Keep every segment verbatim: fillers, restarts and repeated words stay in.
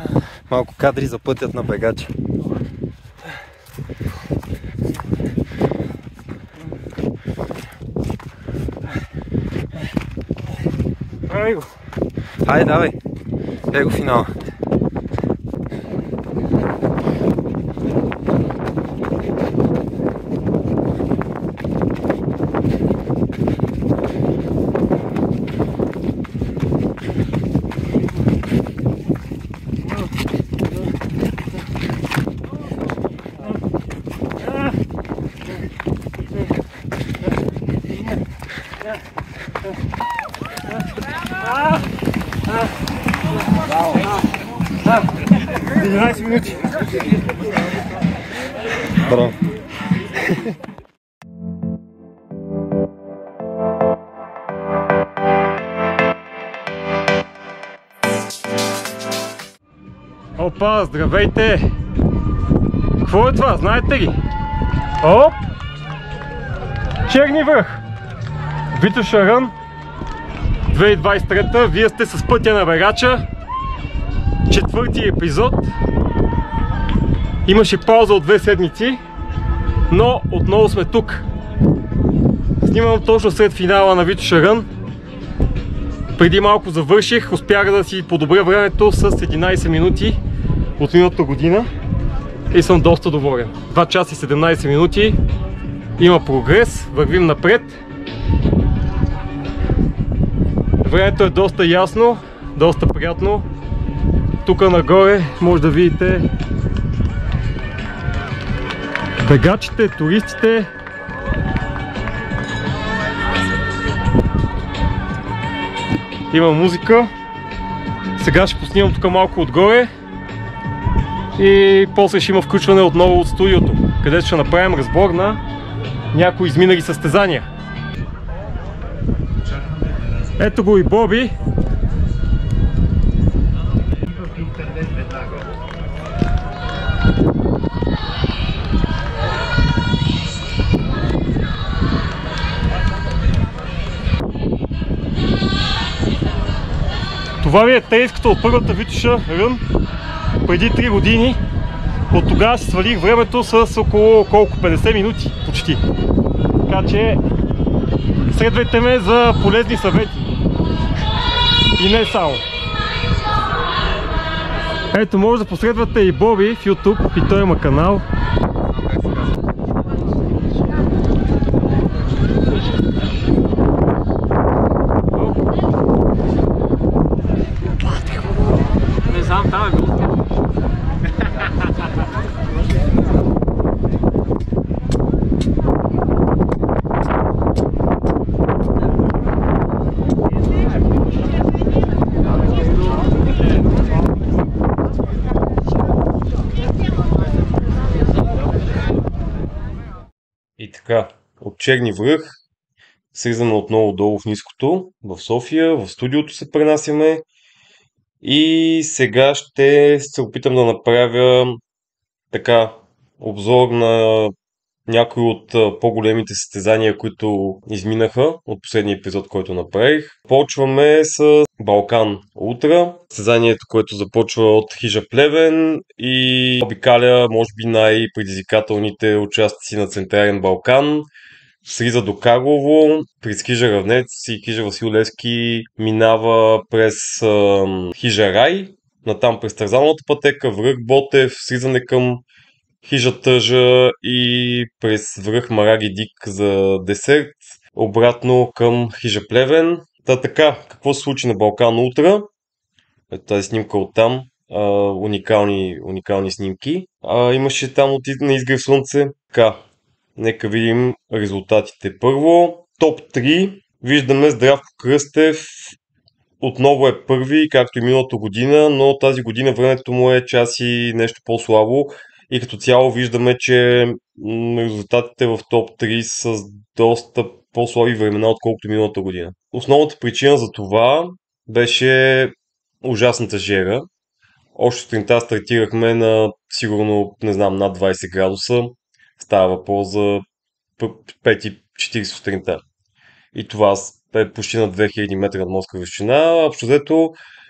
Малко кадри за пътят на бегача. Прави го! Хайде, давай! Его финала! единайсет минути. Браво. Опа, здравейте! Какво е това? Знаете ли? Оп! Черни връх! Витоша Рън две хиляди двайсет и трета. Вие сте с пътя на бегача. Четвърти епизод. Имаше пауза от две седмици, но отново сме тук. Снимам точно след финала на Витоша Рън. Преди малко завърших, успях да си подобря времето с единайсет минути от миналата година и съм доста доволен. два часа и седемнайсет минути. Има прогрес, вървим напред. Времето е доста ясно, доста приятно. Тук нагоре може да видите бегачите, туристите. Има музика. Сега ще поснимам тук малко отгоре и после ще има включване отново от студиото, където ще направим разбор на някои изминали състезания. Ето го и Боби. Това ви е трейската от първата Витоша Рън преди три години. От тогава си свалих времето с около колко? петдесет минути почти. Така че следвайте ме за полезни съвети. И не само. Ето, може да последвате и Боби в YouTube, и той има канал. Не знам, там е било. И така, от Черни връх слизаме отново долу в ниското, в София, в студиото се пренасяме и сега ще се опитам да направя така обзор на някои от по-големите състезания, които изминаха от последния епизод, който направих. Почваме с Балкан Ултра, състезанието, което започва от Хижа Плевен и обикаля, може би, най-предизвикателните участъци на Централен Балкан. Слиза до Карлово, през Хижа Равнец и Хижа Васил Левски минава през е, Хижа Рай, натам през Тързалната пътека, връх Ботев, слизане към Хижа Тъжа и през връх Мараги Дик за десерт, обратно към Хижа Плевен. Та така, какво се случи на Балкан Ултра? Ето тази снимка оттам, а, уникални, уникални снимки. А, имаше там от на изгрев слънце. Така, нека видим резултатите. Първо, топ три. Виждаме Здравко Кръстев. Отново е първи, както и миналата година, но тази година времето му е час и нещо по-слабо. И като цяло виждаме, че резултатите в топ три са с доста по-слаби времена, отколкото миналата година. Основната причина за това беше ужасната жера. Още сутринта стартирахме на сигурно, не знам, над двайсет градуса. Става въпрос за пет и четирийсет сутринта. И това е почти на две хиляди метра над морска височина. Общо взето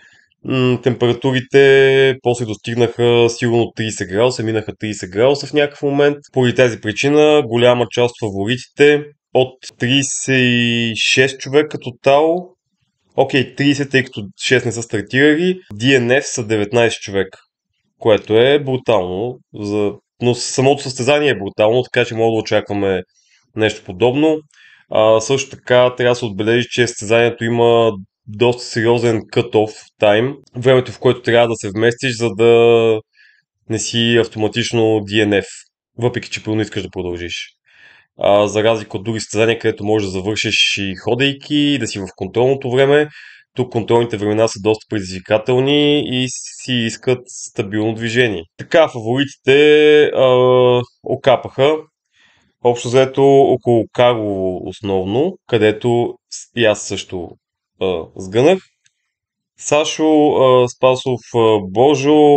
м- температурите после достигнаха сигурно трийсет градуса, минаха трийсет градуса в някакъв момент. Поради тази причина голяма част от фаворитите от трийсет и шест човека тотал, окей, трийсет, тъй като шест не са стартирали, ди ен еф са деветнайсет човека, което е брутално, за... но самото състезание е брутално, така че мога да очакваме нещо подобно. А, също така трябва да се отбележи, че състезанието има доста сериозен cut-off time, времето в което трябва да се вместиш, за да не си автоматично ди ен еф, въпреки че пълно искаш да продължиш. А, за разлика от други състезания, където можеш да завършиш и ходейки, да си в контролното време, тук контролните времена са доста предизвикателни и си искат стабилно движение. Така, фаворитите а, окапаха. Общо взето около Карлово основно, където и аз също а, сгънах. Сашо, а, Спасов, а, Божо,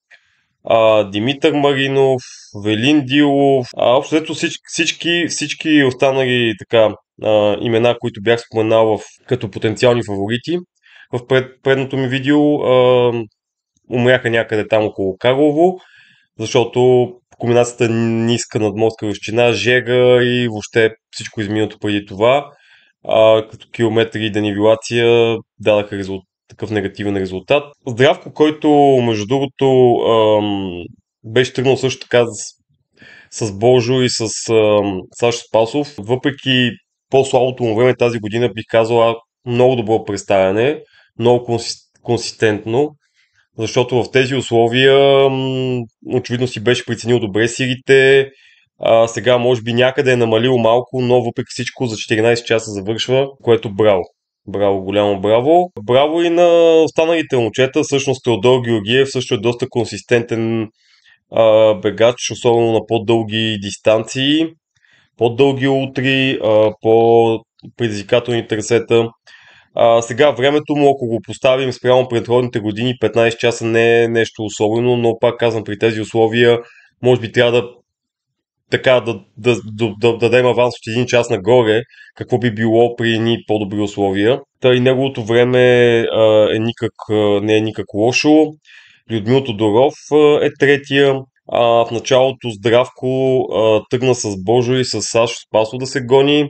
а, Димитър Маринов, Велин Дилов, а, общо взето всички, всички, всички останали така, а, имена, които бях споменал в, като потенциални фаворити в пред, предното ми видео, а, умряха някъде там около Карлово, защото комбинацията ниска надморска височина, жега и въобще всичко изминато преди това, а, като километри и денивелация дадаха резултат, такъв негативен резултат. Здравко, който между другото ам, беше тръгнал също така с, с Божо и с ам, Сашо Спасов, въпреки по-слабото му време тази година, бих казал много добро представяне, много консист, консистентно, защото в тези условия м, очевидно си беше преценил добре силите, а, сега може би някъде е намалил малко, но въпреки всичко за четиринайсет часа завършва, което браво. Браво, голямо браво. Браво и на останалите момчета, всъщност Теодор Георгиев също е доста консистентен а, бегач, особено на по-дълги дистанции, по-дълги утри, а, по-предизвикателни трасета. А, сега времето му, ако го поставим спрямо предходните години, петнайсет часа не е нещо особено, но пак казвам, при тези условия може би трябва да така да, да, да, да дадем аванс от един час нагоре, какво би било при едни по-добри условия. Та и неговото време а, е никак, а, не е никак лошо. Людмил Тодоров а, е третия. А, в началото Здравко а, тръгна с Божо и с Сашо Спасо да се гони.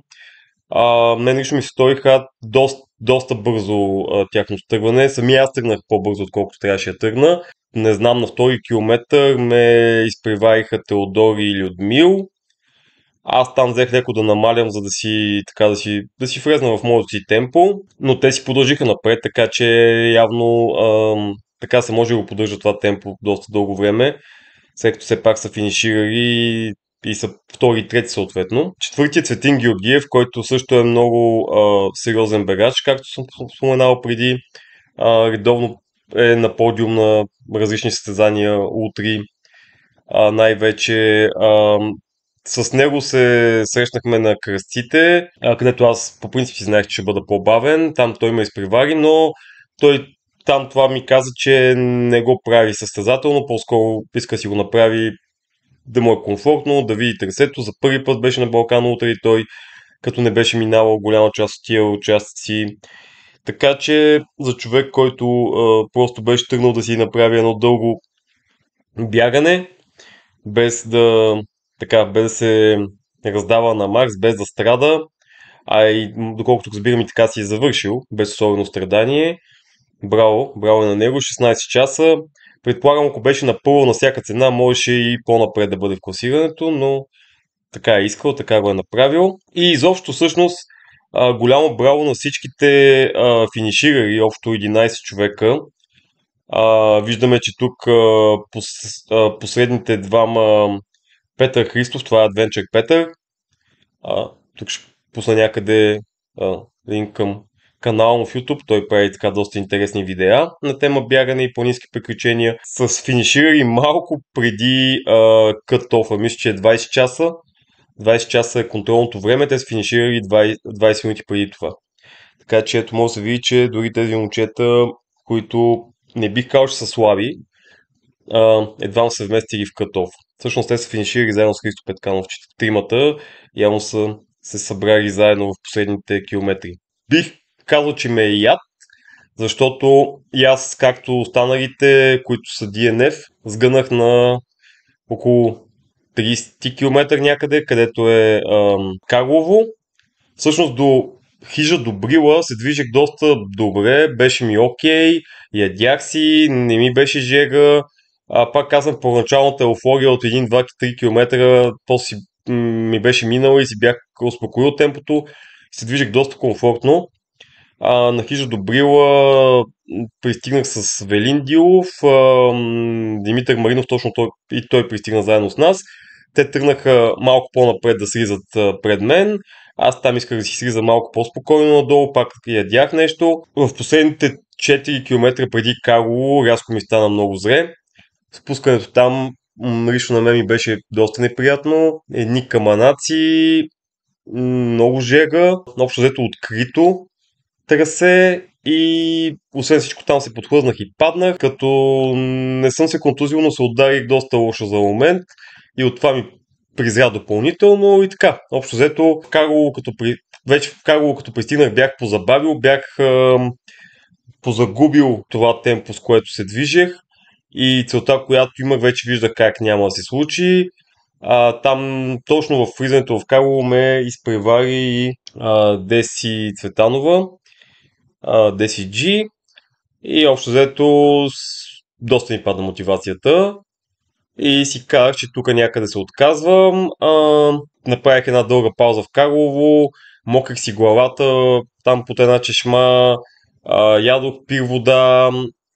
А, мен лично ми се сториха доста, доста бързо а, тяхното тръгване. Самия аз тръгнах по-бързо, отколкото трябваше да тръгна. Не знам, на втори километър ме изпревариха Теодор и Людмил. Аз там взех леко да намалям, за да си, така, да си, да си влезна в моето си темпо, но те си продължиха напред, така че явно ам, така се може да го поддържа това темпо доста дълго време, след като все пак са финиширали и са втори и трети съответно. Четвъртият Цветин Георгиев, който също е много а, сериозен бегач, както съм споменал преди, а, редовно е на подиум на различни състезания, утри, а, най-вече. А, с него се срещнахме на кръстците, а, където аз по принцип си знаех, че ще бъда по-бавен. Там той ме изпревари, но той там това ми каза, че не го прави състезателно, по-скоро иска си го направи да му е комфортно, да види трасето. За първи път беше на Балкан утре и той, като не беше минавал голяма част от тия участъци. Така че за човек, който а, просто беше тръгнал да си направи едно дълго бягане, без да, така, без да се раздава на Марс, без да страда, а и доколкото разбирам и така си е завършил, без особено страдание. Браво, браво е на него, шестнайсет часа. Предполагам, ако беше напълно на всяка цена, можеше и по-напред да бъде в класирането, но така е искал, така го е направил. И изобщо всъщност а, голямо браво на всичките а, финиширали, общо единайсет човека. А, виждаме, че тук а, пос, а, последните двама, Петър Христов, това е Адвенчър Петър. А, тук ще пусна някъде а, линк към канала му в YouTube. Той прави така доста интересни видеа на тема бягане и планински приключения. С финиширали малко преди кът-офа, мисля, че е двайсет часа. двайсет часа е контролното време, те са финиширали двайсет минути преди това. Така че ето може да се види, че дори тези момчета, които не бих казал, че са слаби, едва са вместили в кът-оф. Всъщност те са финиширали заедно с Христо Петканов, тримата, явно са се събрали заедно в последните километри. Бих казал, че ме е яд, защото и аз, както останалите, които са Ди Ен Еф, сгънах на около трийсет км някъде, където е ам, Карлово. Всъщност до хижа до Брила се движих доста добре, беше ми окей, ядях си, не ми беше жега. А пак казвам, първоначалната еуфория от един-два-три км, после м- ми беше минала и си бях успокоил темпото. Се движих доста комфортно. А, на хижа до Брила м, пристигнах с Велин Дилов, а, м, Димитър Маринов, точно той, и той пристигна заедно с нас. Те тръгнаха малко по-напред да слизат а, пред мен. Аз там исках да си слиза малко по-спокойно надолу, пак ядях нещо. В последните четири км преди Карлово рязко ми стана много зле. Спускането там м, лично на мен ми беше доста неприятно. Едни каманаци, м, много жега, общо взето открито трасе и освен всичко там се подхлъзнах и паднах, като не съм се контузил, но се ударих доста лошо за момент и от това ми призря допълнително и така. Общо взето, в Карлово, като при... вече в Карлово, като пристигнах, бях позабавил, бях ам, позагубил това темпо, с което се движех и целта, която имах, вече виждах как няма да се случи. А, там точно в влизането в Карлово ме изпревари а, Деси Цветанова, а, Деси Джи и общо взето с- доста ми падна мотивацията и си казах, че тук някъде се отказвам. А, направих една дълга пауза в Карлово, мокрих си главата там под една чешма, а, ядох, пих вода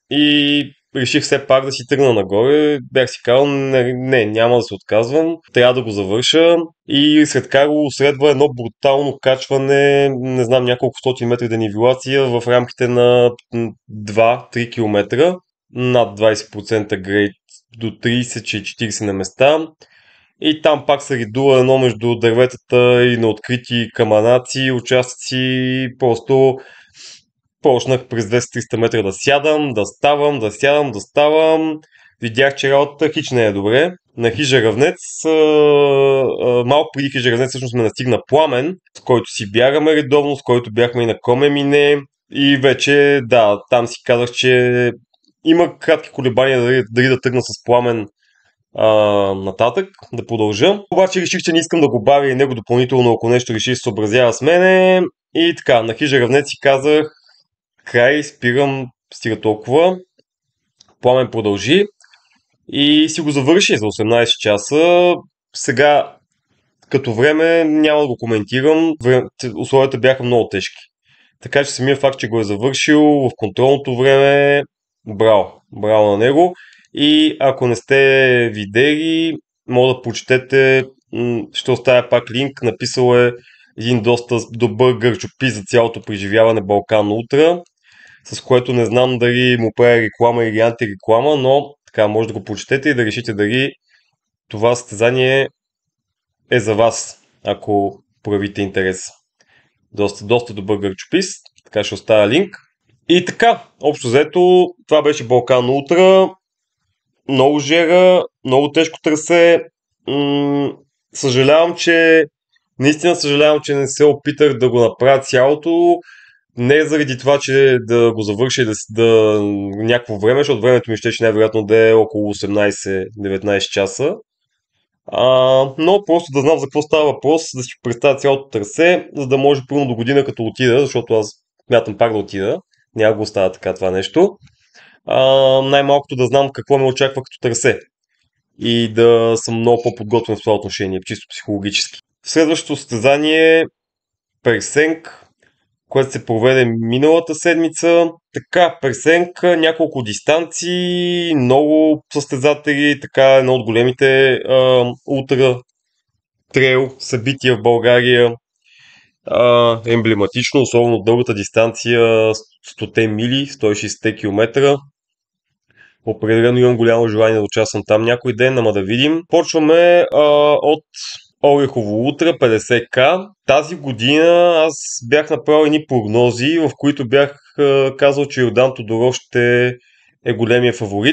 и реших все пак да си тръгна нагоре. Бях си казал, не, не, няма да се отказвам, трябва да го завърша. И след Карлово следва едно брутално качване, не знам, няколко стоти метри денивелация в рамките на два-три км, над двайсет процента грейд до трийсет-четирийсет на места. И там пак се редува едно между дърветата и на открити каманаци, участъци. Просто почнах през двеста-триста метра да сядам, да ставам, да сядам, да ставам. Видях, че работата хич не е добре. На хижа Равнец, а, а, малко преди хижа Равнец всъщност ме настигна Пламен, с който си бягаме редовно, с който бяхме и на Комемине. И вече, да, там си казах, че има кратки колебания дали, дали да тръгна с Пламен а, нататък, да продължа. Обаче реших, че не искам да го бавя и него допълнително, ако нещо реши да се съобразява с мене. И така, на хижа Равнец си казах, край, спирам, стига толкова. Пламен продължи и си го завърши за осемнайсет часа. Сега, като време, няма да го коментирам. Условията бяха много тежки. Така че самия факт, че го е завършил в контролното време, браво, браво на него. И ако не сте видели, може да прочетете, ще оставя пак линк, написал е един доста добър гърчопис за цялото преживяване Балкан Ултра, с което не знам дали му прави реклама или антиреклама, но така може да го прочетете и да решите дали това състезание е за вас, ако проявите интерес. Доста, доста добър гърчопис, така ще оставя линк. И така, общо взето, това беше Балкан Ултра. Много жера, много тежко трасе. М- съжалявам, че наистина съжалявам, че не се опитах да го направя цялото. Не заради това, че да го завърша и да, да някакво време, защото времето ми ще най-вероятно да е около осемнайсет-деветнайсет часа. А, но просто да знам за какво става въпрос, да си представя цялото трасе, за да може първо до година като отида, защото аз мятам пак да отида. Няма го остава така това нещо. А, най-малкото да знам какво ме очаква като трасе. И да съм много по-подготвен в това отношение, чисто психологически. Следващото състезание е Персенк, което се проведе миналата седмица. Така, Персенк, няколко дистанции, много състезатели, така едно от големите а, ултра трейл събития в България. А, емблематично, особено дългата дистанция сто мили, сто и шейсет км. Определено имам голямо желание да участвам там някой ден, ама да видим. Почваме а, от Орехово Ултра петдесет км. Тази година аз бях направил едни прогнози, в които бях а, казал, че Йордан Тодоров ще е големия фаворит.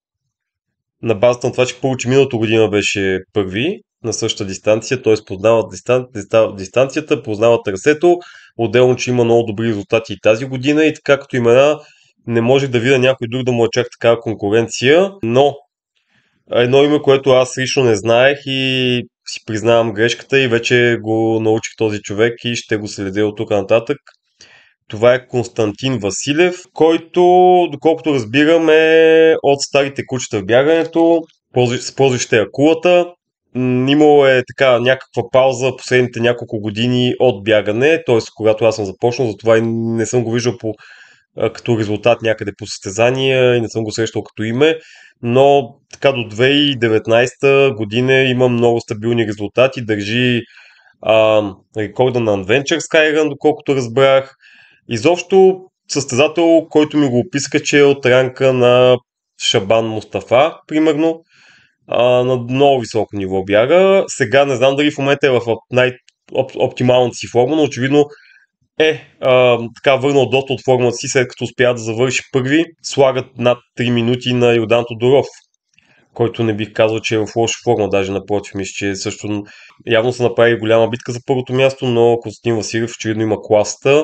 На базата на това, че първо, че миналата година беше първи на същата дистанция, т.е. познават дистан... дистанцията, познават трасето. Отделно, че има много добри резултати и тази година и така като имена не можех да видя някой друг да му е чак такава конкуренция, но едно име, което аз лично не знаех и си признавам грешката и вече го научих този човек и ще го следя от тук нататък. Това е Константин Василев, който, доколкото разбирам, е от старите кучета в бягането, с прозвище Акулата. Имало е така някаква пауза последните няколко години от бягане, т.е. когато аз съм започнал, затова и не съм го виждал по, като резултат някъде по състезания и не съм го срещал като име, но така до две хиляди и деветнадесета година има много стабилни резултати, държи а, рекорда на Adventure Skyrun, доколкото разбрах. Изобщо състезател, който ми го описка, че е от ранка на Шабан Мустафа, примерно, а, на много високо ниво бяга. Сега не знам дали в момента е в най-оптималната си форма, но очевидно е а, така върнал доста от формата си, след като успя да завърши първи. Слагат над три минути на Йордан Тодоров, който не бих казал, че е в лоша форма, даже напротив, мисля, че също явно са направили голяма битка за първото място, но Константин Василев очевидно има класата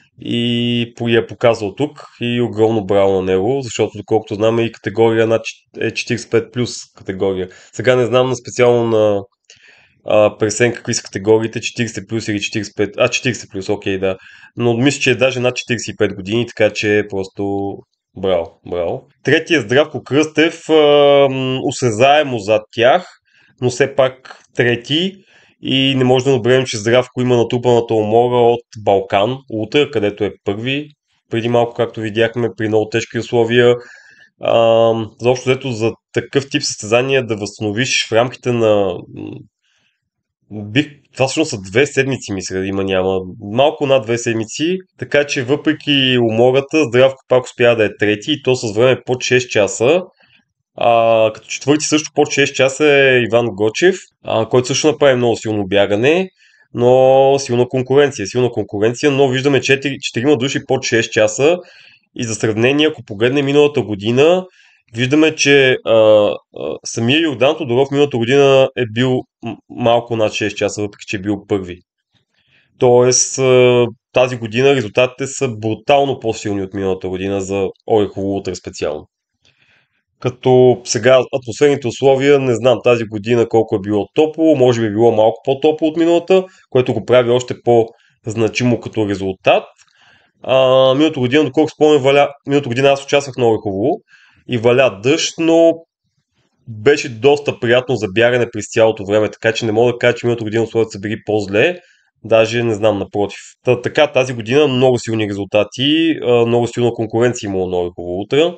и я е показал тук и огромно браво на него, защото доколкото знаме и категория над е четиридесет и пет плюс категория. Сега не знам на специално на а, пресен какви са категориите, четиридесет плюс или четиридесет и пет, а четиридесет плюс, окей, да. Но мисля, че е даже над четиридесет и пет години, така че е просто браво, браво. Третия е Здравко Кръстев, а, осезаемо зад тях, но все пак трети. И не може да наберем, че Здравко има натрупаната умора от Балкан, Ултра, където е първи. Преди малко, както видяхме, при много тежки условия. А, заобщо взето за такъв тип състезания да възстановиш в рамките на... Бих... Това всъщност са две седмици, мисля, да има няма. Малко над две седмици, така че въпреки умората, Здравко пак успя да е трети и то с време под шест часа. А, като четвърти също под шест часа е Иван Гочев, а, който също направи много силно бягане, но силна конкуренция, силна конкуренция, но виждаме четири души под шест часа и за сравнение, ако погледнем миналата година, виждаме, че а, а, самия Йордан Тодоров миналата година е бил малко над шест часа, въпреки че е бил първи. Тоест а, тази година резултатите са брутално по-силни от миналата година за Орехово Ултра специално. Като сега атмосферните условия, не знам тази година колко е било топло, може би е било малко по-топло от миналата, което го прави още по-значимо като резултат. А, миналата година, доколко спомням, валя, миналата година аз участвах на Орехово и валя дъжд, но беше доста приятно за бягане през цялото време, така че не мога да кажа, че миналата година условията са били по-зле, даже не знам, напротив. Та, така тази година много силни резултати, много силна конкуренция имало на Орехово Ултра.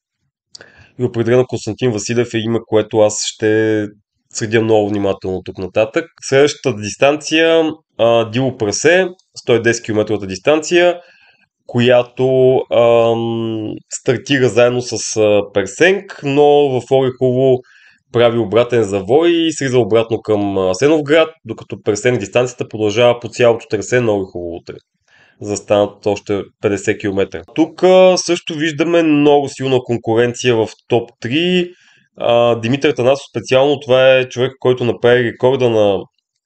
И определено Константин Василев е име, което аз ще следя много внимателно тук нататък. Следващата дистанция а, Дило Прасе, сто и десет километровата дистанция, която ам, стартира заедно с а, Персенк, но в Орехово прави обратен завой и слиза обратно към Асеновград, докато Персенк дистанцията продължава по цялото трасе на Орехово утре, за да станат още петдесет километра. Тук също виждаме много силна конкуренция в топ три. А, Димитър Танасов специално, това е човек, който направи рекорда на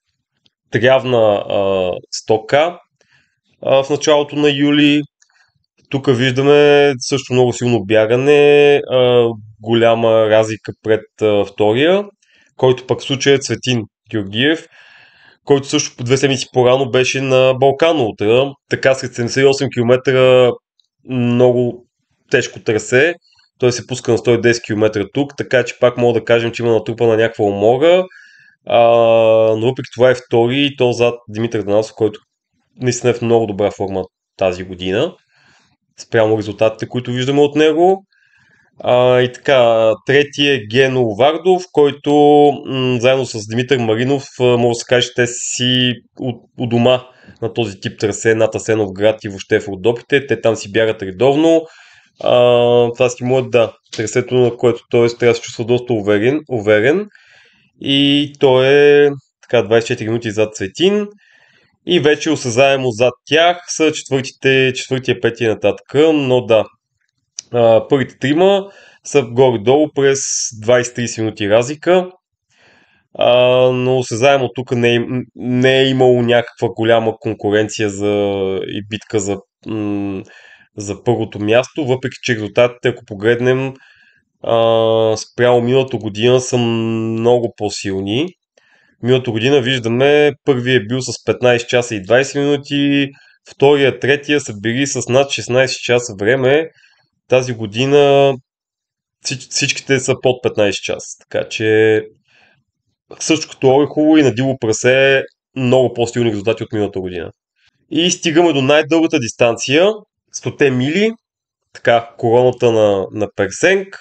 трявна а, сто ка а, в началото на юли. Тук виждаме също много силно бягане, а, голяма разлика пред а, втория, който пък в случая е Цветин Георгиев, който също по две седмици по-рано беше на Балкан Ултра. Така след седемдесет и осем километра много тежко трасе. Той се пуска на сто и десет километра тук, така че пак мога да кажем, че има натрупана някаква умора. А, но въпреки това е втори и то зад Димитър Данасов, който наистина е в много добра форма тази година. Спрямо резултатите, които виждаме от него. А, и така, третия е Гено Вардов, който м- заедно с Димитър Маринов, може да се каже, че те си у, у дома на този тип трасе над Асеновград и въобще в Родопите. Те там си бягат редовно. А, това си му е, да, трасето, на което той трябва да се чувства доста уверен, уверен. И той е така двадесет и четири минути зад Цветин. И вече осъзаемо зад тях са четвъртите, четвъртия, петия нататък. Но да, а, първите трима са горе-долу през двадесет до тридесет минути разлика. А, но осезаемо тук не е, не е имало някаква голяма конкуренция за, и битка за м- за първото място, въпреки че резултатите, ако погледнем а, спрямо миналата година, са много по-силни. Миналата година виждаме, първият е бил с петнайсет часа и двайсет минути, втория, третия са били с над шестнайсет часа време. Тази година всичките са под петнайсет часа, така че също като Орехово и на Диво прасе много по-силни резултати от миналата година. И стигаме до най-дългата дистанция, сто мили, така, короната на, на Персенк.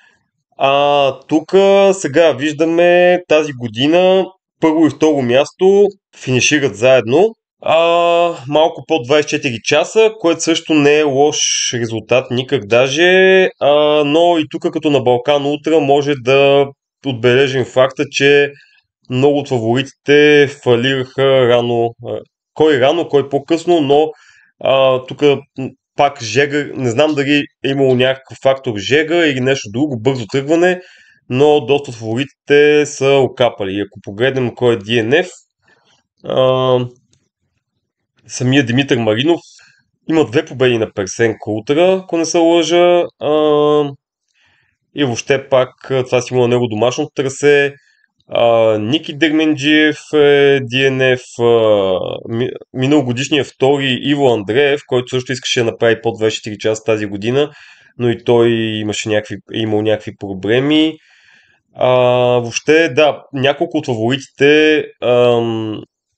А тук сега виждаме тази година първо и второ място финишират заедно. А, малко под двайсет и четири часа, което също не е лош резултат никак даже, а, но и тук като на Балкан Ултра може да отбележим факта, че много от фаворитите фалираха рано. Кой рано, кой по-късно, но тук пак жега, не знам дали е имало някакъв фактор жега или нещо друго, бързо тръгване, но доста от фаворитите са окапали. И ако погледнем кой е Ди Ен Еф, а, самия Димитър Маринов има две победи на Персенк Ултра, ако не се лъжа. А, и въобще пак това си има на него домашното трасе. Uh, Ники Дерменджиев е Ди Ен Еф, uh, миналогодишният втори Иво Андреев, който също искаше да направи по двайсет и четири часа тази година, но и той имаше някакви, имал някакви проблеми. Uh, въобще, да, няколко от фаворитите um,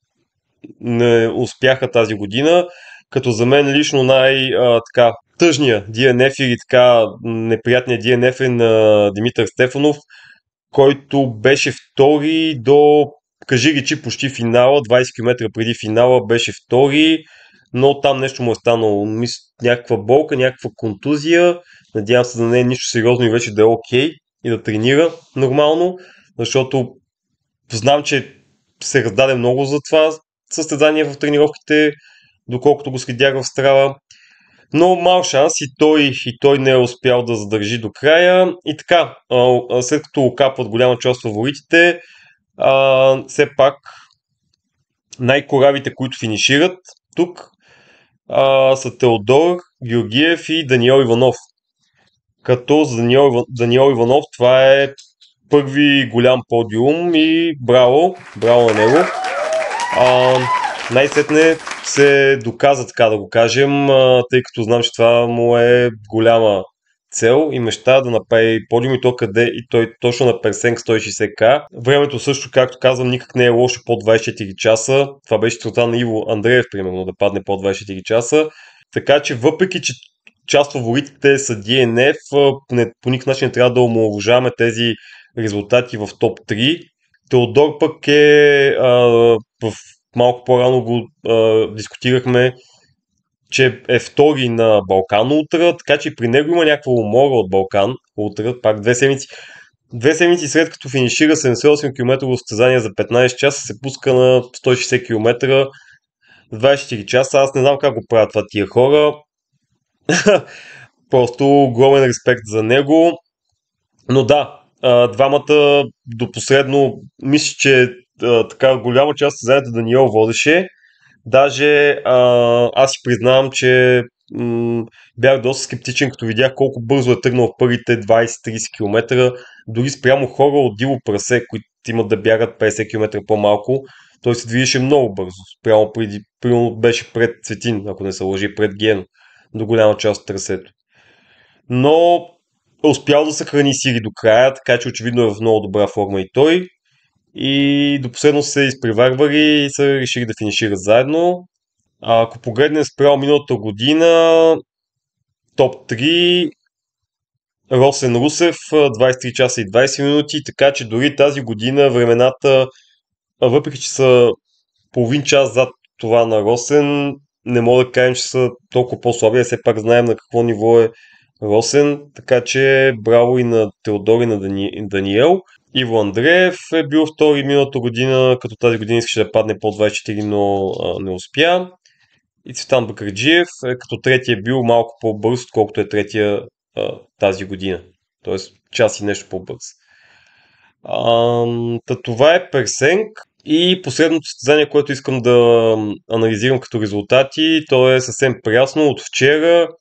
не успяха тази година, като за мен лично най-така тъжния Ди Ен Еф или така неприятният Ди Ен Еф е на Димитър Стефанов, който беше втори до, кажи речи, почти финала, двайсет километра преди финала беше втори, но там нещо му е станало, някаква болка, някаква контузия, надявам се да не е нищо сериозно и вече да е окей и да тренира нормално, защото знам, че се раздаде много за това състезание в тренировките, доколкото го следях в Страва. Но мал шанс и той, и той не е успял да задържи до края. И така, след като окапват голяма част от фаворитите, а, все пак най-коравите, които финишират тук, а, са Теодор Георгиев и Даниел Иванов. Като за Даниел, Даниел Иванов това е първи голям подиум и браво, браво на него. А, най-сетне се доказа, така да го кажем, тъй като знам, че това му е голяма цел и мечта да направи подиум и то къде и той точно на Персенк сто и шейсет километра. Времето също, както казвам, никак не е лошо по двайсет и четири часа. Това беше целта на Иво Андреев, примерно, да падне по двайсет и четири часа. Така че въпреки, че част фаворитите са Ди Ен Еф, не, по никакъв начин не трябва да омаловажаваме тези резултати в топ три. Теодор пък е а, в малко по-рано го а, дискутирахме, че е втори на Балкан Ултра, така че при него има някаква умора от Балкан Ултра, пак две седмици. Две седмици след като финишира седемдесет и осем километра състезание за петнайсет часа, се пуска на сто и шейсет километра в двайсет и четири часа. Аз не знам как го правят това тия хора. Просто огромен респект за него. Но да, двамата до последно, мисля, че така голяма част от състезанието Даниел водеше. Даже а, аз си признавам, че м- бях доста скептичен, като видях колко бързо е тръгнал в първите двайсет-трийсет километра. Дори спрямо хора от диво прасе, които имат да бягат петдесет километра по-малко, той се движеше много бързо. Спрямо преди, примерно беше пред Цветин, ако не се лъжи, пред Ген, до голяма част от трасето. Но е успял да съхрани сили до края, така че очевидно е в много добра форма и той. И до последно се изпреварвали и са решили да финишират заедно. А, ако погледнем спрямо миналата година, топ три, Росен Русев, двайсет и три часа и двайсет минути, така че дори тази година времената, въпреки че са половин час зад това на Росен, не мога да кажем, че са толкова по-слаби, а все пак знаем на какво ниво е Росен, така че браво и на Теодор и на Дани... Даниел. Иво Андреев е бил втори миналата година, като тази година искаше да падне по двайсет и четири, но а, не успя. И Цветан Бакърджиев, е, като третия е бил малко по-бърз, отколкото е третия а, тази година. Тоест час и нещо по-бърз. А, това е Персенк. И последното състезание, което искам да анализирам като резултати, то е съвсем прясно от вчера.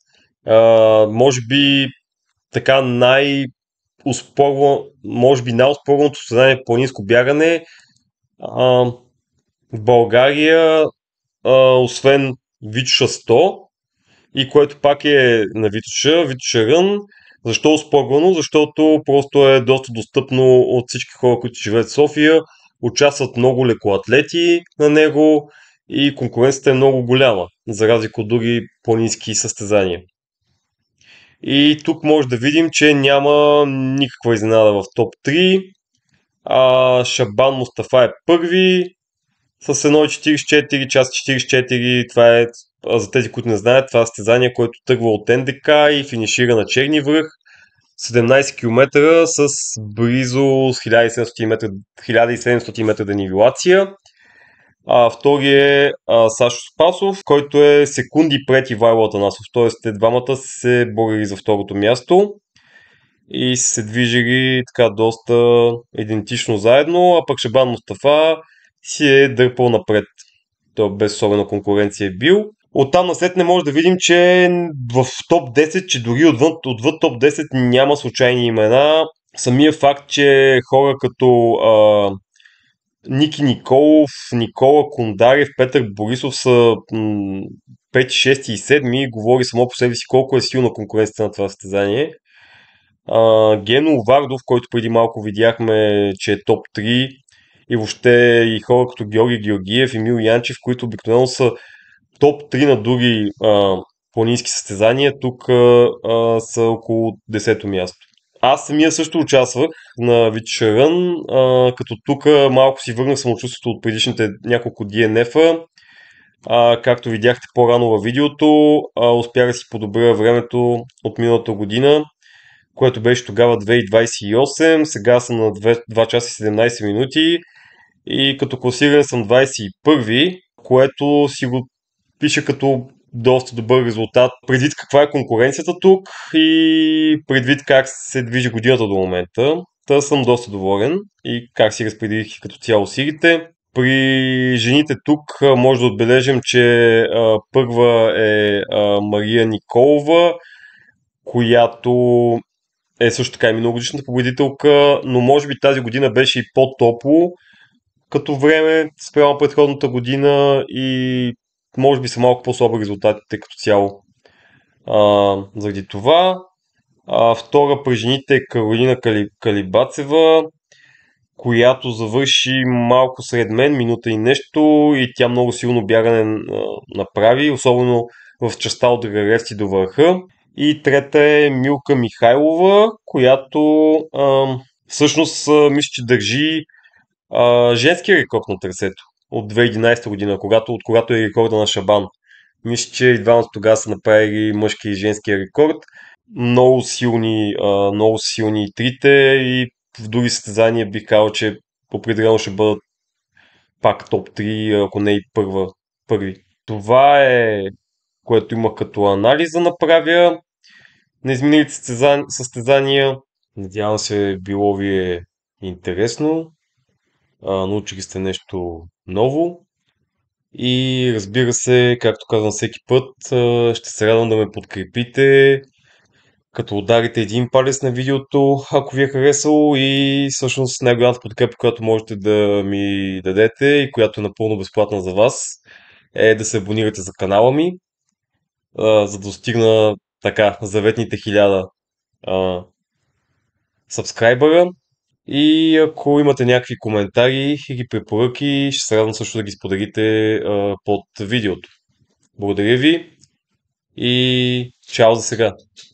А, може би така най-успорвано, може би най-успорваното състезание по планинско бягане а, в България, а, освен Витоша сто, и което пак е на Витоша, Витоша Рън. Защо успорвано? Защото просто е доста достъпно от всички хора, които живеят в София. Участват много лекоатлети на него и конкуренцията е много голяма, за разлика от други планински състезания. И тук може да видим, че няма никаква изненада в топ три. А, Шабан Мустафа е първи с едно четиридесет и четири, час четиридесет и четири. Това е, за тези, които не знаят, това е състезание, което тръгва от Н Д К и финишира на Черни връх. седемнадесет километра с близо хиляда и седемстотин метра денивелация. А, втори е а, Сашо Спасов, който е секунди пред Ивайло Атанасов, т.е. те двамата се борили за второто място и се движили така доста идентично заедно, а пък Шабан Мустафа си е дърпал напред. Той без особена конкуренция е бил. Оттам наслед не може да видим, че в топ десет, че дори отвън, отвъд топ десет няма случайни имена. Самия факт, че хора като а, Ники Николов, Никола Кондарев, Петър Борисов са м- пети, шести и седми, говори само по себе си колко е силна конкуренцията на това състезание. А, Гено Вардов, който преди малко видяхме, че е топ три, и въобще и хора като Георги Георгиев и Мил Янчев, които обикновено са топ три на други а, планински състезания, тук а, а, са около десето място. Аз самия също участвах на Витоша Рън, а, като тук малко си върнах самочувствието от предишните няколко Д Н Ф-а. А, както видяхте по-рано във видеото, а, успях да си подобря времето от миналата година, което беше тогава две двадесет и осем, сега съм на два часа и седемнадесет минути и като класиране съм двадесет и първи, което си го пише като доста добър резултат, предвид каква е конкуренцията тук и предвид как се движи годината до момента. Та съм доста доволен и как си разпределих като цяло силите. При жените тук може да отбележим, че а, първа е а, Мария Николова, която е също така и миналогодишната победителка, но може би тази година беше и по-топло като време спрямо предходната година и може би са малко по-слаби резултатите като цяло. А, заради това. А, втора при жените е Каролина Кали, Калибацева, която завърши малко сред мен, минута и нещо, и тя много силно бягане направи, особено в частта от Граревци до върха. И трета е Милка Михайлова, която а, всъщност мисля, че държи а, женския рекорд на трасето от две хиляди и единадесета година, когато, от когато е рекорда на Шабан. Мисля, че и двамата тогава са направили мъжки и женския рекорд. Много силни, а, много силни и трите, и в други състезания бих казал, че определено ще бъдат пак топ три, ако не и първа, първи. Това е, което има като анализ да направя на изминалите състезания. Надявам се, било ви е интересно. А, научили сте нещо ново. И разбира се, както казвам всеки път, ще се радвам да ме подкрепите, като ударите един палец на видеото, ако ви е харесало, и всъщност най-голямата подкрепа, която можете да ми дадете и която е напълно безплатна за вас, е да се абонирате за канала ми, за да достигна така заветните хиляда сабскрайбъра. И ако имате някакви коментари и ги препоръки, ще се радвам също да ги споделите а, под видеото. Благодаря ви и чао за сега!